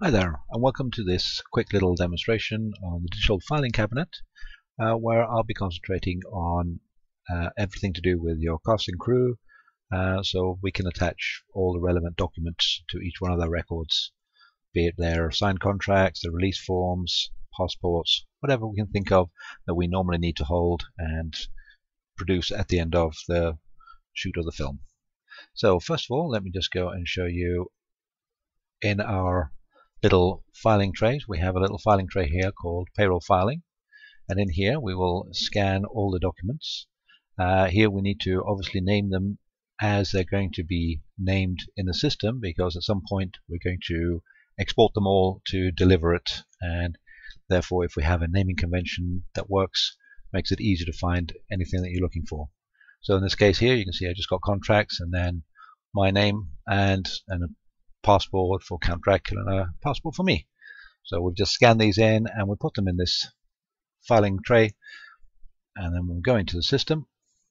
Hi there, and welcome to this quick little demonstration on the digital filing cabinet, where I'll be concentrating on everything to do with your cast and crew, so we can attach all the relevant documents to each one of their records, be it their signed contracts, their release forms, passports, whatever we can think of that we normally need to hold and produce at the end of the shoot of the film. So first of all, let me just go and show you in our little filing trays. We have a little filing tray here called Payroll Filing, and in here we will scan all the documents. Here we need to obviously name them as they're going to be named in the system, because at some point we're going to export them all to deliver it, and therefore if we have a naming convention that works, makes it easier to find anything that you're looking for. So in this case here you can see I just got contracts and then my name and a passport for Count Dracula and a passport for me. So we've just scanned these in and we put them in this filing tray, and then we'll go into the system.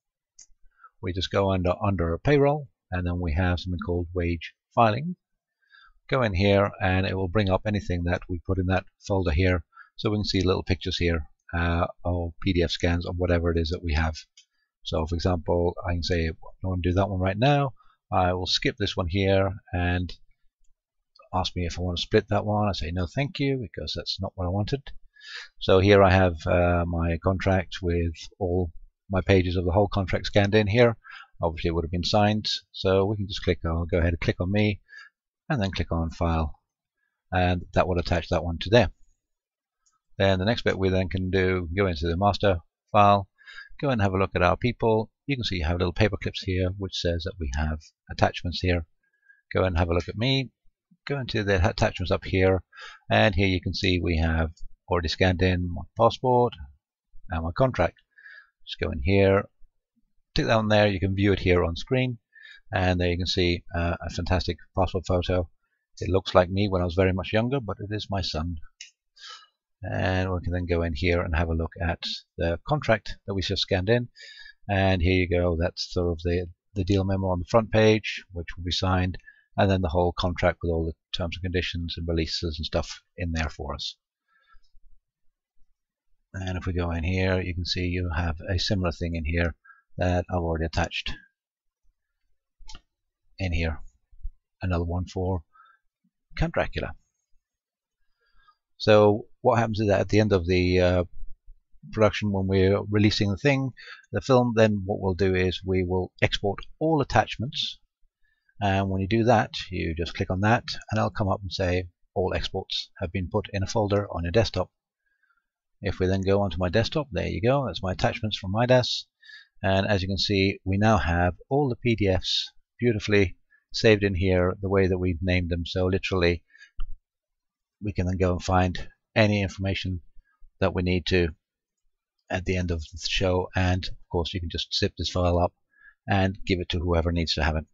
We just go under payroll, and then we have something called wage filing. Go in here and it will bring up anything that we put in that folder here, so we can see little pictures here or PDF scans of whatever it is that we have. So for example, I can say I don't want to do that one right now. I will skip this one here and ask me if I want to split that one. I say no thank you, because that's not what I wanted. So here I have my contract with all my pages of the whole contract scanned in here. Obviously it would have been signed, so we can just click on, go ahead and click on me and then click on file, and that will attach that one to there. Then the next bit we then can do, go into the master file, go and have a look at our people. You can see you have little paper clips here which says that we have attachments here. Go and have a look at me. Go into the attachments up here, and here you can see we have already scanned in my passport and my contract. Just go in here, tick that on there. You can view it here on screen, and there you can see a fantastic passport photo. It looks like me when I was very much younger, but it is my son. And we can then go in here and have a look at the contract that we just scanned in, and here you go. That's sort of the deal memo on the front page, which will be signed, and then the whole contract with all the terms and conditions and releases and stuff in there for us. And if we go in here, you can see you have a similar thing in here that I've already attached in here. Another one for Count Dracula. So what happens is that at the end of the production, when we're releasing the film, then what we'll do is we will export all attachments. And when you do that, you just click on that and it'll come up and say all exports have been put in a folder on your desktop. If we then go onto my desktop, there you go, that's my attachments from mydaEs, and as you can see we now have all the PDFs beautifully saved in here the way that we've named them. So literally we can then go and find any information that we need to at the end of the show, and of course you can just zip this file up and give it to whoever needs to have it.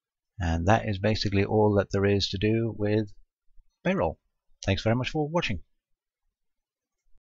And that is basically all that there is to do with payroll. Thanks very much for watching.